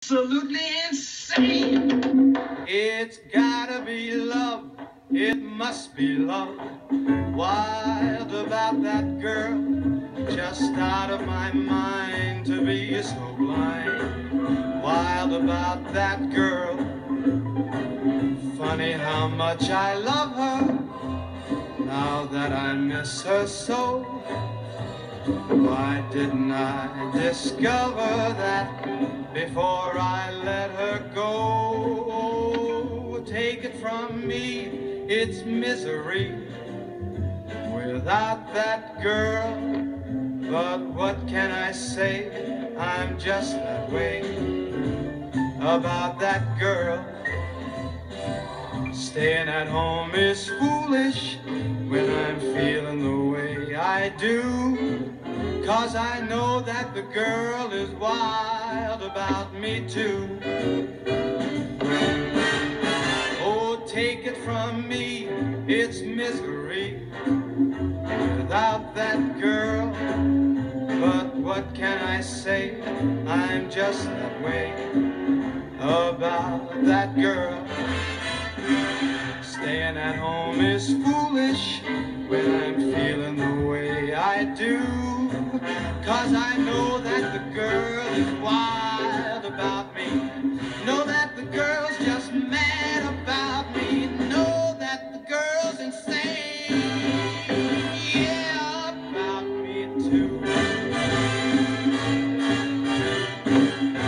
Absolutely insane. It's gotta be love, it must be love. Wild about that girl, just out of my mind to be so blind. Wild about that girl, funny how much I love her, now that I miss her so. Why didn't I discover that before I let her go? Take it from me, it's misery without that girl. But what can I say? I'm just that way about that girl. Staying at home is foolish when I'm feeling the way I do, 'cause I know that the girl is wild about me too. Oh, take it from me, it's misery without that girl. But what can I say? I'm just that way about that girl. Staying at home is foolish when I'm feeling the way I do, 'cause I know that the girl is wild about me. Know that the girl's just mad about me. Know that the girl's insane, yeah, about me too.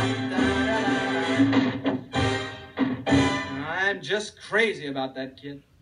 I'm just crazy about that kid.